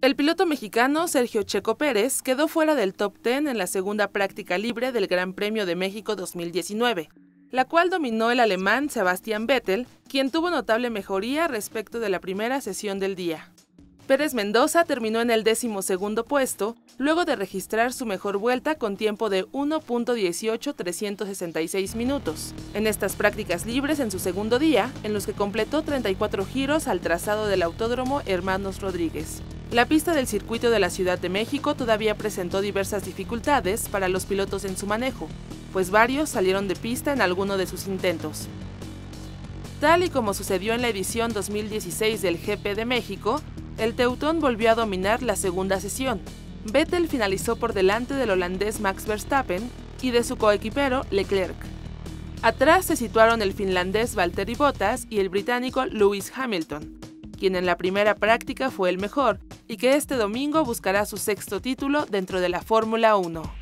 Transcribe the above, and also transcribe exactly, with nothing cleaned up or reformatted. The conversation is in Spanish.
El piloto mexicano Sergio Checo Pérez quedó fuera del top diez en la segunda práctica libre del Gran Premio de México dos mil diecinueve, la cual dominó el alemán Sebastian Vettel, quien tuvo notable mejoría respecto de la primera sesión del día. Pérez Mendoza terminó en el decimosegundo puesto, luego de registrar su mejor vuelta con tiempo de uno punto dieciocho trescientos sesenta y seis minutos, en estas prácticas libres en su segundo día, en los que completó treinta y cuatro giros al trazado del Autódromo Hermanos Rodríguez. La pista del circuito de la Ciudad de México todavía presentó diversas dificultades para los pilotos en su manejo, pues varios salieron de pista en alguno de sus intentos. Tal y como sucedió en la edición dos mil dieciséis del G P de México, el teutón volvió a dominar la segunda sesión. Vettel finalizó por delante del holandés Max Verstappen y de su coequipero Leclerc. Atrás se situaron el finlandés Valtteri Bottas y el británico Lewis Hamilton, quien en la primera práctica fue el mejor y que este domingo buscará su sexto título dentro de la Fórmula uno.